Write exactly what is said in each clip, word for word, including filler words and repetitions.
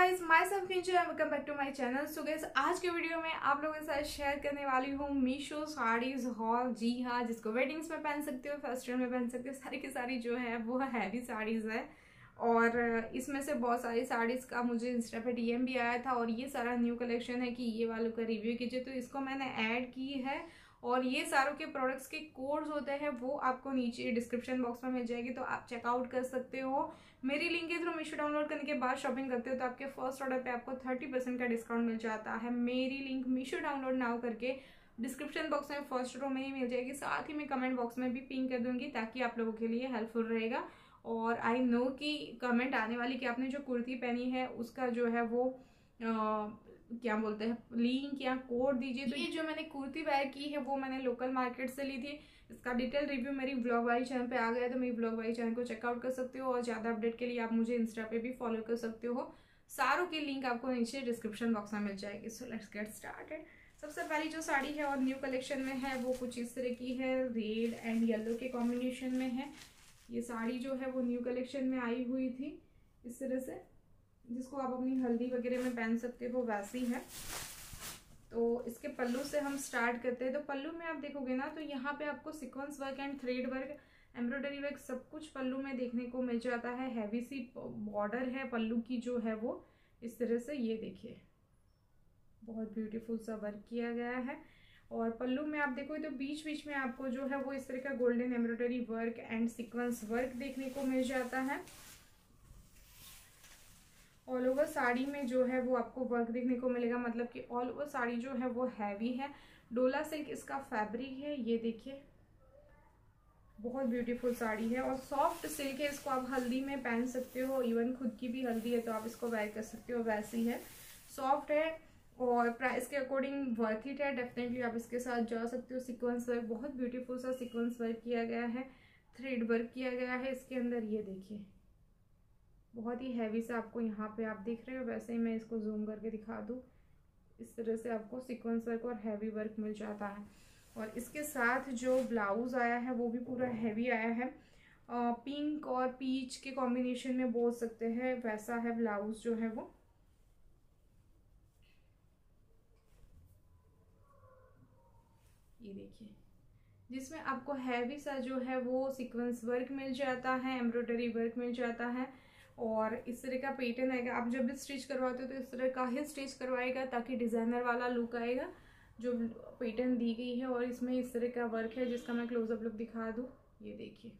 Guys, myself Ninja and welcome back to my channel. So guys, आज के video में आप लोगों के साथ शेयर करने वाली हूँ मीशो साड़ीज हॉल। जी हाँ, जिसको वेडिंग्स में पहन सकते हो, फेस्टिवल में पहन सकते हो, सारी की सारी जो है वो हैवी साड़ीज है। और इसमें से बहुत सारी साड़ीज का मुझे इंस्टा पे डीएम भी आया था और ये सारा न्यू कलेक्शन है कि ये वालों का रिव्यू कीजिए, तो इसको मैंने ऐड की है। और ये सारों के प्रोडक्ट्स के कोड्स होते हैं वो आपको नीचे डिस्क्रिप्शन बॉक्स में मिल जाएगी, तो आप चेकआउट कर सकते हो। मेरी लिंक के थ्रू मीशो डाउनलोड करने के बाद शॉपिंग करते हो तो आपके फर्स्ट ऑर्डर पे आपको थर्टी परसेंट का डिस्काउंट मिल जाता है। मेरी लिंक मीशो डाउनलोड नाउ करके डिस्क्रिप्शन बॉक्स में फर्स्ट रो में ही मिल जाएगी, साथ ही मैं कमेंट बॉक्स में भी पिन कर दूंगी ताकि आप लोगों के लिए हेल्पफुल रहेगा। और आई नो कि कमेंट आने वाली कि आपने जो कुर्ती पहनी है उसका जो है वो आ, क्या बोलते हैं लिंक या कोड दीजिए। तो ये जो मैंने कुर्ती वेयर की है वो मैंने लोकल मार्केट से ली थी। इसका डिटेल रिव्यू मेरी ब्लॉग वाली चैनल पे आ गया है, तो मेरी ब्लॉग वाली चैनल को चेकआउट कर सकते हो। और ज़्यादा अपडेट के लिए आप मुझे इंस्टा पे भी फॉलो कर सकते हो। सारों की लिंक आपको नीचे डिस्क्रिप्शन बॉक्स में मिल जाएगी। So let's get started. सबसे पहली जो साड़ी है और न्यू कलेक्शन में है वो कुछ इस तरह की है, रेड एंड येलो के कॉम्बिनेशन में है। ये साड़ी जो है वो न्यू कलेक्शन में आई हुई थी इस तरह से, जिसको आप अपनी हल्दी वगैरह में पहन सकते हो, वैसी है। तो इसके पल्लू से हम स्टार्ट करते हैं। तो पल्लू में आप देखोगे ना तो यहाँ पे आपको sequence work and thread work, embroidery work सब कुछ पल्लू में देखने को मिल जाता है। हैवी सी बॉर्डर है पल्लू की जो है वो इस तरह से, ये देखिए बहुत ब्यूटीफुल सा वर्क किया गया है। और पल्लू में आप देखो तो बीच बीच में आपको जो है वो इस तरह का golden embroidery work and sequence work देखने को मिल जाता है। ऑल ओवर साड़ी में जो है वो आपको वर्क देखने को मिलेगा, मतलब कि ऑल ओवर साड़ी जो है वो हैवी है। डोला सिल्क इसका फैब्रिक है, ये देखिए बहुत ब्यूटीफुल साड़ी है। और सॉफ्ट सिल्क है, इसको आप हल्दी में पहन सकते हो, इवन खुद की भी हल्दी है तो आप इसको वेयर कर सकते हो, वैसी है। सॉफ्ट है और प्राइस के अकॉर्डिंग वर्थ इट है, डेफिनेटली आप इसके साथ जा सकते हो। सीक्वेंस वर्क, बहुत ब्यूटीफुल सा सीक्वेंस वर्क किया गया है, थ्रेड वर्क किया गया है इसके अंदर, ये देखिए बहुत ही हैवी सा आपको यहाँ पे आप देख रहे हो। वैसे ही मैं इसको जूम करके दिखा दूँ, इस तरह से आपको सीक्वेंस वर्क और हैवी वर्क मिल जाता है। और इसके साथ जो ब्लाउज आया है वो भी पूरा हैवी आया है, पिंक और पीच के कॉम्बिनेशन में बोल सकते हैं, वैसा है ब्लाउज जो है वो। ये देखिए जिसमें आपको हैवी सा जो है वो सीक्वेंस वर्क मिल जाता है, एम्ब्रॉयडरी वर्क मिल जाता है। और इस तरह का पैटर्न आएगा, आप जब भी स्टिच करवाते हो तो इस तरह का ही स्टिच करवाएगा ताकि डिज़ाइनर वाला लुक आएगा जो पैटर्न दी गई है। और इसमें इस तरह का वर्क है जिसका मैं क्लोजअप लुक दिखा दूँ, ये देखिए।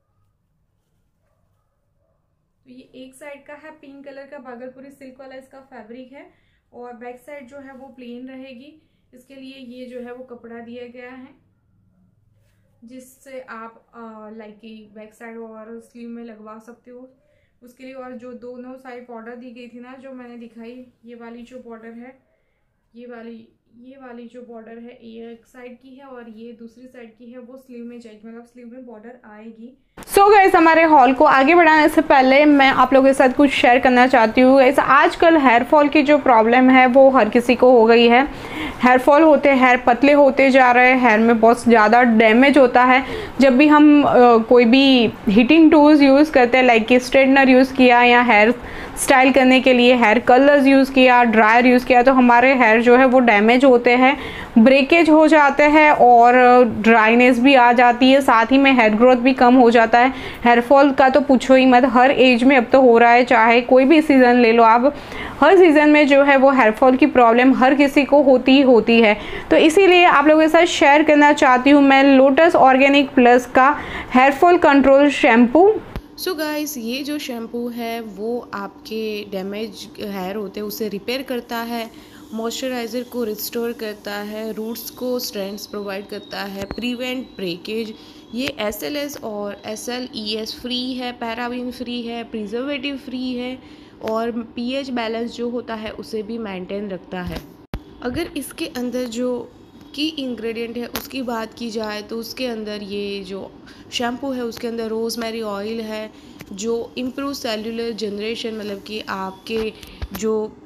तो ये एक साइड का है पिंक कलर का भागलपुरी सिल्क वाला इसका फैब्रिक है, और बैक साइड जो है वो प्लेन रहेगी। इसके लिए ये जो है वो कपड़ा दिया गया है जिससे आप लाइक की बैक साइड और स्लीव में लगवा सकते हो उसके लिए। और जो दोनों साइड बॉर्डर दी गई थी ना जो मैंने दिखाई, ये वाली जो बॉर्डर है, ये वाली ये वाली जो बॉर्डर है ये एक साइड की है और ये दूसरी साइड की है, वो स्लीव में जाएगी, मतलब स्लीव में बॉर्डर आएगी। सो so गाइस, हमारे हॉल को आगे बढ़ाने से पहले मैं आप लोगों के साथ कुछ शेयर करना चाहती हूँ। गाइस, आजकल हेयर फॉल की जो प्रॉब्लम है वो हर किसी को हो गई है। हेयर फॉल होते, हेयर पतले होते जा रहे हैं, हेयर में बहुत ज़्यादा डैमेज होता है। जब भी हम आ, कोई भी हीटिंग टूल्स यूज़ करते हैं, लाइक कि स्ट्रेटनर यूज़ किया या हेयर स्टाइल करने के लिए हेयर कलर्स यूज़ किया, ड्रायर यूज़ किया, तो हमारे हेयर जो है वो डैमेज होते हैं, ब्रेकेज हो जाते हैं और ड्राइनेस भी आ जाती है, साथ ही में हेयर ग्रोथ भी कम हो जाता है। हेयर फॉल का तो पूछो ही मत, हर एज में अब तो हो रहा है, चाहे कोई भी सीज़न ले लो आप, हर सीज़न में जो है वो हेयर फॉल की प्रॉब्लम हर किसी को होती ही होती है। तो इसीलिए आप लोगों के साथ शेयर करना चाहती हूँ मैं लोटस ऑर्गेनिक प्लस का hair fall control shampoo. So so guys, ये जो शैम्पू है वो आपके डैमेज हेयर होते हैं उसे रिपेयर करता है, मॉइस्चराइज़र को रिस्टोर करता है, रूट्स को स्ट्रेंथ्स प्रोवाइड करता है, प्रिवेंट ब्रेकेज। ये एस एल एस और S L E S free है, पैराबीन फ्री है, प्रिजर्वेटिव फ्री है और पीएच बैलेंस जो होता है उसे भी मेंटेन रखता है। अगर इसके अंदर जो की इंग्रेडिएंट है उसकी बात की जाए तो उसके अंदर ये जो शैम्पू है उसके अंदर रोज़मेरी ऑयल है जो इम्प्रूव सेल्युलर जनरेशन, मतलब कि आपके जो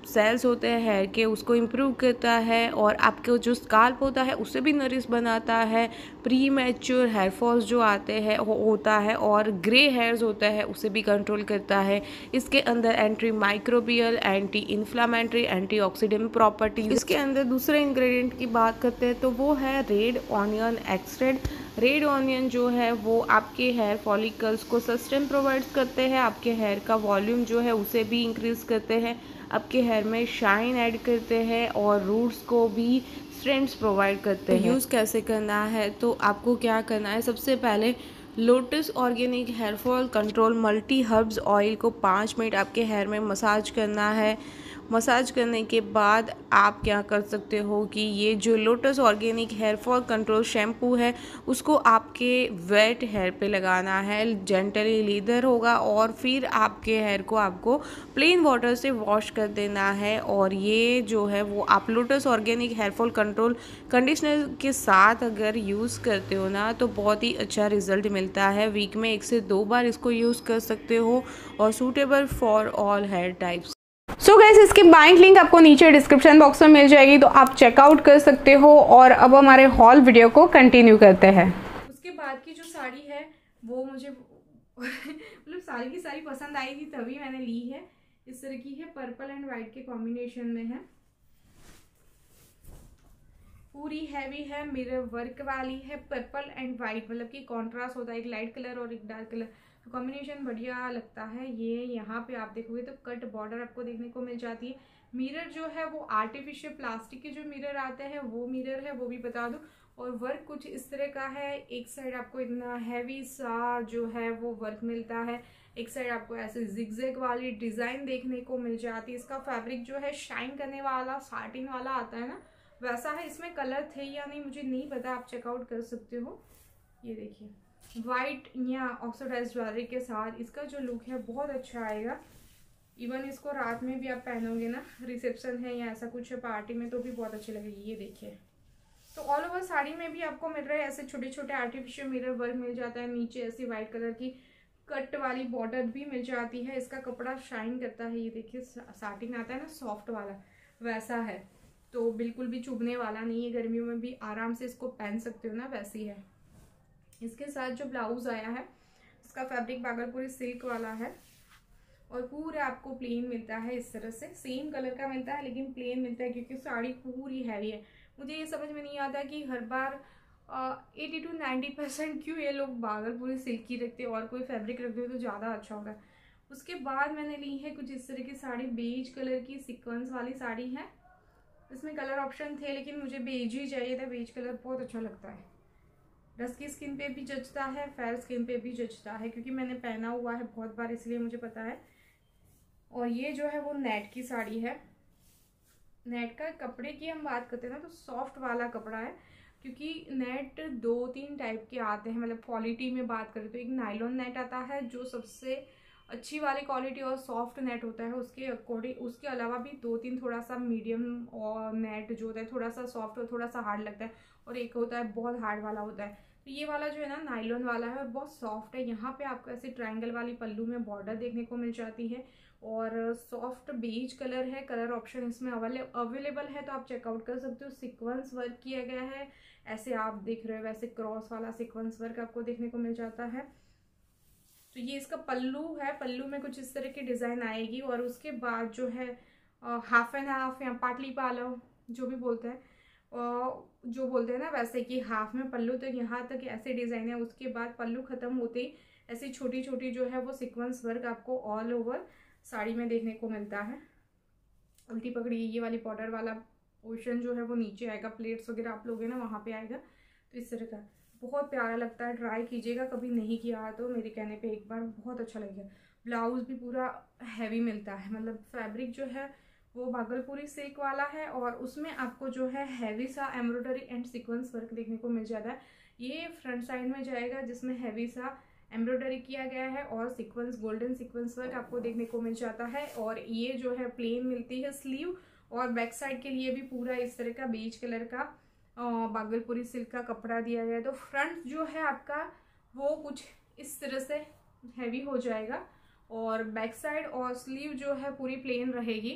सेल्स होते हैं हेयर के उसको इम्प्रूव करता है, और आपके जो स्काल्प होता है उसे भी नरिश बनाता है। प्री मैच्योर हेयर फॉल्स जो आते हैं हो, होता है, और ग्रे हेयर्स होता है उसे भी कंट्रोल करता है। इसके अंदर anti microbial, anti inflammatory, antioxidant properties. इसके अंदर दूसरे इंग्रेडिएंट की बात करते हैं तो वो है red onion extract. Red onion जो है वो आपके हेयर फॉलिकल्स को सस्टेन प्रोवाइड करते हैं, आपके हेयर का वॉल्यूम जो है उसे भी इंक्रीज करते हैं, आपके हेयर में शाइन ऐड करते हैं, और रूट्स को भी स्ट्रेंथ्स प्रोवाइड करते हैं। यूज़ कैसे करना है, तो आपको क्या करना है, सबसे पहले lotus organic hair fall control multi herbs oil को पाँच मिनट आपके हेयर में मसाज करना है। मसाज करने के बाद आप क्या कर सकते हो कि ये जो lotus organic hair fall control shampoo है उसको आपके वेट हेयर पे लगाना है, जेंटली लीदर होगा, और फिर आपके हेयर को आपको प्लेन वाटर से वॉश कर देना है। और ये जो है वो आप lotus organic hair fall control conditioner के साथ अगर यूज़ करते हो ना तो बहुत ही अच्छा रिजल्ट मिलता है। वीक में एक से दो बार इसको यूज़ कर सकते हो, और suitable for all hair types. So guys, इसकी बाइंग लिंक आपको नीचे डिस्क्रिप्शन बॉक्स में मिल जाएगी, तो आप चेकआउट कर सकते हो। और अब हमारे हॉल वीडियो को कंटिन्यू करते हैं। उसके बाद की जो साड़ी है वो मुझे मतलब सारी की सारी पसंद आई थी तभी मैंने ली है। इस तरह की है, पर्पल एंड वाइट के कॉम्बिनेशन में है, पूरी हैवी है, मिरर वर्क वाली है, पर्पल एंड वाइट, मतलब कि कॉन्ट्रास्ट होता है, एक लाइट कलर और एक डार्क कलर, तो कॉम्बिनेशन बढ़िया लगता है। ये यहाँ पे आप देखोगे तो कट बॉर्डर आपको देखने को मिल जाती है। मिरर जो है वो आर्टिफिशियल प्लास्टिक के जो मिरर आते हैं वो मिरर है, वो भी बता दूं। और वर्क कुछ इस तरह का है, एक साइड आपको इतना हैवी सा जो है वो वर्क मिलता है, एक साइड आपको ऐसे जिगजैग वाली डिजाइन देखने को मिल जाती है। इसका फैब्रिक जो है शाइन करने वाला साटिन वाला आता है ना, वैसा है। इसमें कलर थे या नहीं मुझे नहीं पता, आप चेकआउट कर सकते हो। ये देखिए वाइट या ऑक्सीडाइज्ड ज्वेलरी के साथ इसका जो लुक है बहुत अच्छा आएगा। इवन इसको रात में भी आप पहनोगे ना, रिसेप्शन है या ऐसा कुछ है पार्टी में, तो भी बहुत अच्छी लगेगी। ये देखिए, तो ऑल ओवर साड़ी में भी आपको मिल रहा है ऐसे छोटे छोटे आर्टिफिशियल मिरर वर्क मिल जाता है। नीचे ऐसी व्हाइट कलर की कट वाली बॉर्डर भी मिल जाती है। इसका कपड़ा शाइन करता है, ये देखिए साटिन आता है ना सॉफ्ट वाला, वैसा है, तो बिल्कुल भी चुभने वाला नहीं है। गर्मियों में भी आराम से इसको पहन सकते हो ना, वैसी है। इसके साथ जो ब्लाउज आया है इसका फैब्रिक भागलपुरी सिल्क वाला है, और पूरा आपको प्लेन मिलता है। इस तरह से सेम कलर का मिलता है लेकिन प्लेन मिलता है, क्योंकि साड़ी पूरी हैवी है। मुझे ये समझ में नहीं आता कि हर बार एटी टू नाइन्टी परसेंट क्यों ये लोग भागलपुरी सिल्क की रखते हैं, और कोई फैब्रिक रख दो तो ज़्यादा अच्छा होगा। उसके बाद मैंने ली है कुछ इस तरह की साड़ी, बेज कलर की सीक्वेंस वाली साड़ी है। इसमें कलर ऑप्शन थे लेकिन मुझे बेज ही चाहिए था, बेज कलर बहुत अच्छा लगता है। डस्की स्किन पे भी जचता है, फेयर स्किन पे भी जचता है, क्योंकि मैंने पहना हुआ है बहुत बार इसलिए मुझे पता है। और ये जो है वो नेट की साड़ी है। नेट का कपड़े की हम बात करते हैं ना तो सॉफ्ट वाला कपड़ा है, क्योंकि नेट दो तीन टाइप के आते हैं। मतलब क्वालिटी में बात करें तो एक नायलॉन नेट आता है जो सबसे अच्छी वाली क्वालिटी और सॉफ्ट नेट होता है, उसके अकॉर्डिंग। उसके अलावा भी दो तीन थोड़ा सा मीडियम और नेट जो होता है थोड़ा सा सॉफ्ट और थोड़ा सा हार्ड लगता है, और एक होता है बहुत हार्ड वाला होता है। तो ये वाला जो है ना नायलॉन वाला है, बहुत सॉफ्ट है। यहाँ पे आपको ऐसे ट्रायंगल वाली पल्लू में बॉर्डर देखने को मिल जाती है, और सॉफ्ट बेज कलर है। कलर ऑप्शन इसमें अवेलेबल है, तो आप चेकआउट कर सकते हो। सीक्वेंस वर्क किया गया है, ऐसे आप देख रहे हो वैसे क्रॉस वाला सीक्वेंस वर्क आपको देखने को मिल जाता है। तो ये इसका पल्लू है, पल्लू में कुछ इस तरह की डिज़ाइन आएगी। और उसके बाद जो है हाफ एंड हाफ या पाटली पालो जो भी बोलते हैं, जो बोलते हैं ना वैसे कि हाफ में पल्लू तो यहाँ तक ऐसे डिज़ाइन है। उसके बाद पल्लू ख़त्म होते ही ऐसी छोटी छोटी जो है वो सीक्वेंस वर्क आपको ऑल ओवर साड़ी में देखने को मिलता है। उल्टी पकड़ी ये वाली बॉर्डर वाला पोर्शन जो है वो नीचे आएगा, प्लेट्स वगैरह आप लोगे ना वहाँ पे आएगा। तो इस तरह का बहुत प्यारा लगता है, ट्राई कीजिएगा, कभी नहीं किया तो मेरे कहने पे एक बार, बहुत अच्छा लगेगा। ब्लाउज भी पूरा हैवी मिलता है, मतलब फैब्रिक जो है वो भागलपुरी सिल्क वाला है, और उसमें आपको जो है हैवी सा एम्ब्रॉयडरी एंड सीक्वेंस वर्क देखने को मिल जाता है। ये फ्रंट साइड में जाएगा जिसमें हैवी सा एम्ब्रॉयडरी किया गया है, और सीक्वेंस गोल्डन सीक्वेंस वर्क आपको देखने को मिल जाता है। और ये जो है प्लेन मिलती है स्लीव, और बैक साइड के लिए भी पूरा इस तरह का बेज कलर का भागलपुरी सिल्क का कपड़ा दिया गया है। तो फ्रंट जो है आपका वो कुछ इस तरह से हैवी हो जाएगा, और बैक साइड और स्लीव जो है पूरी प्लेन रहेगी।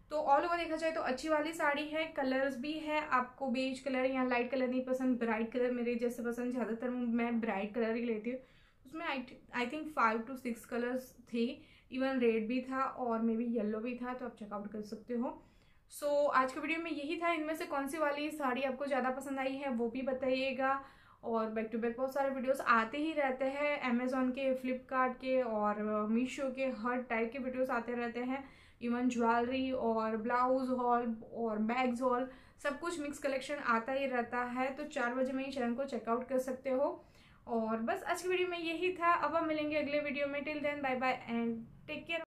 तो ऑल ओवर देखा जाए तो अच्छी वाली साड़ी है, कलर्स भी है। आपको बेज कलर या लाइट कलर नहीं पसंद, ब्राइट कलर मेरे जैसे पसंद, ज़्यादातर मैं ब्राइट कलर ही लेती हूँ। उसमें I think five to six colours थे, इवन रेड भी था और मे बी येलो भी था, तो आप चेकआउट कर सकते हो। सो so, आज के वीडियो में यही था। इनमें से कौन सी वाली साड़ी आपको ज़्यादा पसंद आई है वो भी बताइएगा। और बैक टू बैक बहुत सारे वीडियोस आते ही रहते हैं, अमेज़ॉन के, फ्लिपकार्ट के और मीशो के, हर टाइप के वीडियोस आते रहते हैं। इवन ज्वेलरी और ब्लाउज हॉल और बैग्स हॉल, सब कुछ मिक्स कलेक्शन आता ही रहता है। तो चार बजे में ही चैनल को चेकआउट कर सकते हो। और बस आज की वीडियो में यही था। अब हम मिलेंगे अगले वीडियो में। Till then bye bye and take care.